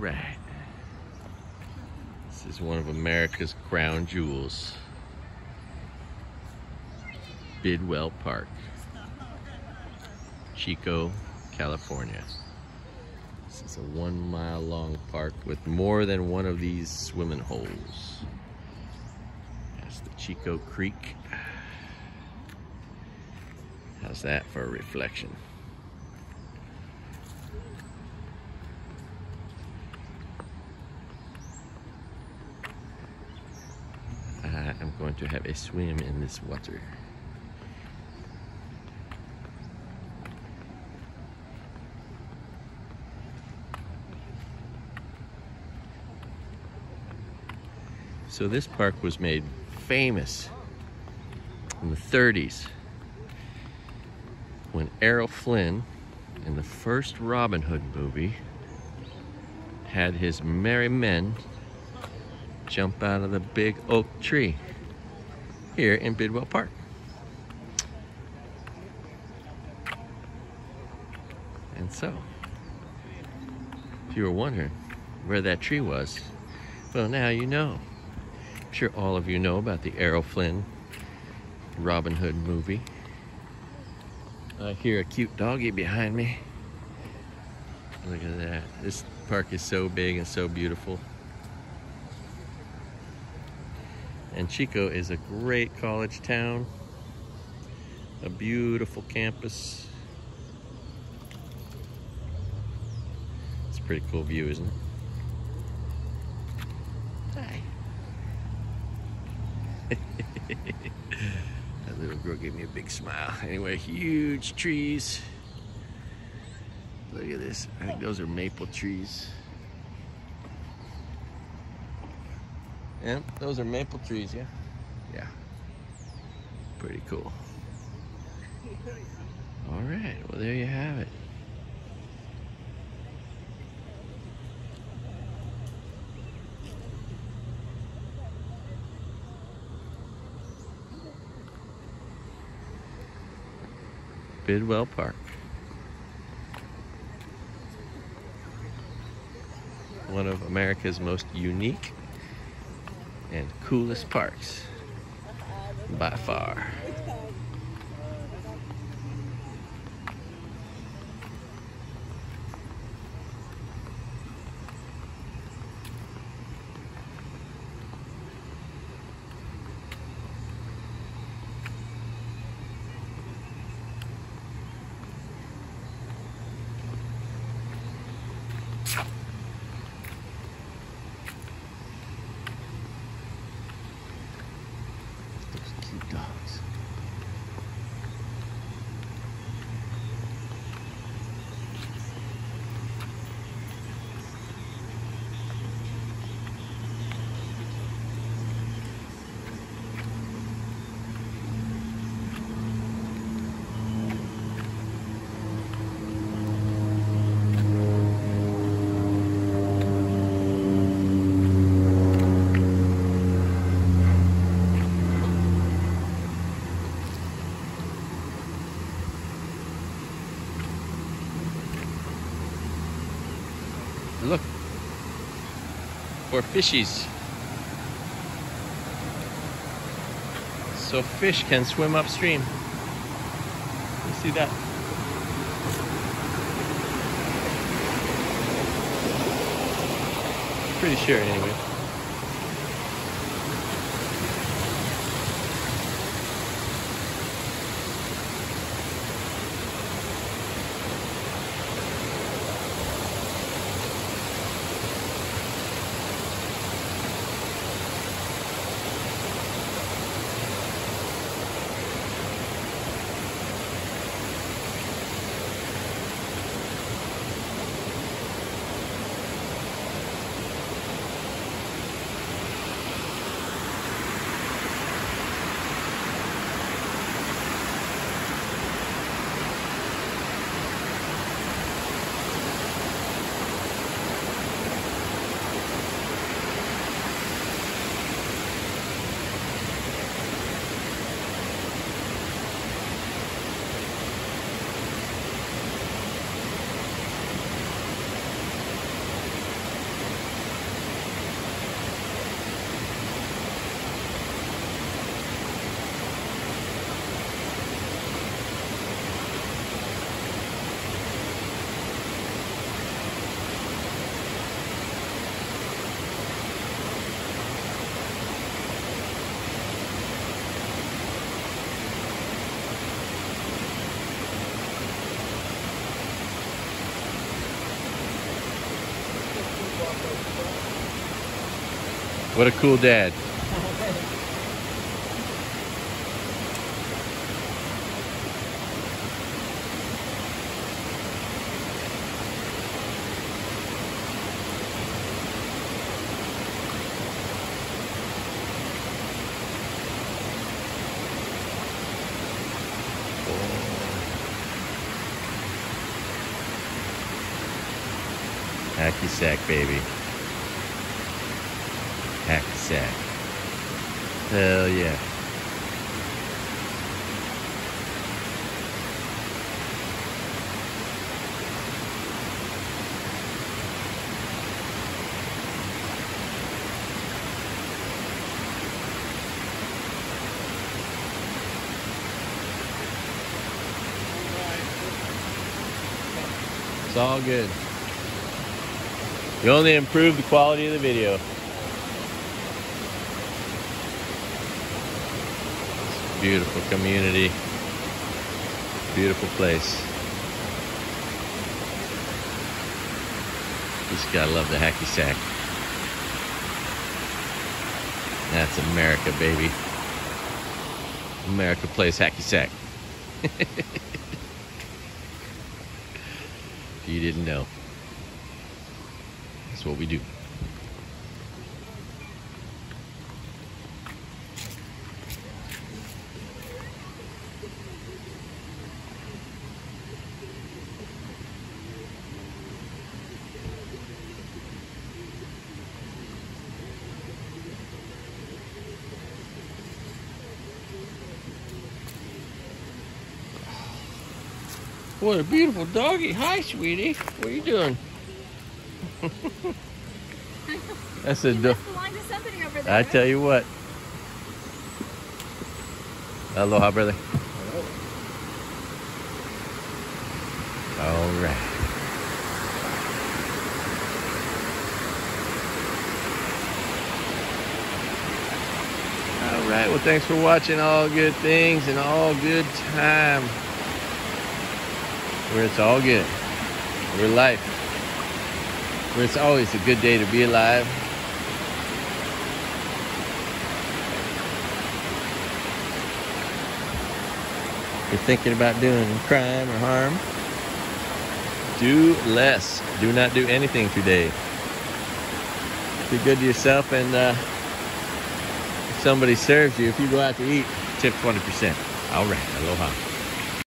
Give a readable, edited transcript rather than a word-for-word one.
right. This is one of America's crown jewels. Bidwell Park, Chico, California. This is a 1 mile long park with more than one of these swimming holes. That's the Chico Creek. How's that for a reflection? I'm going to have a swim in this water. So this park was made famous in the 30s when Errol Flynn, in the first Robin Hood movie, had his merry men jump out of the big oak tree here in Bidwell Park. And so, if you were wondering where that tree was, well, now you know. I'm sure all of you know about the Errol Flynn Robin Hood movie. I hear a cute doggy behind me. Look at that. This park is so big and so beautiful. And Chico is a great college town. A beautiful campus. It's a pretty cool view, isn't it? Hi. That little girl gave me a big smile. Anyway, huge trees. Look at this. I think those are maple trees. Yeah, those are maple trees, yeah? Yeah. Pretty cool. All right, well, there you have it. Bidwell Park. One of America's most unique and coolest parks by far. Dogs. Look for fishies. So fish can swim upstream. You see that? Pretty sure anyway. What a cool dad. Hacky sack, baby. Hacky sack. Hell yeah. It's all good. You only improve the quality of the video. It's a beautiful community. Beautiful place. Just gotta love the hacky sack. That's America, baby. America plays hacky sack. If you didn't know. That's what we do. What a beautiful doggy. Hi, sweetie. What are you doing? That's a dog. I tell you what. Aloha, brother. All right. All right. Well, thanks for watching All Good Things and All Good Time. Where it's all good. Where life. Where it's always a good day to be alive. If you're thinking about doing crime or harm, do less. Do not do anything today. Be good to yourself, and if somebody serves you, if you go out to eat, tip 20%. All right, aloha.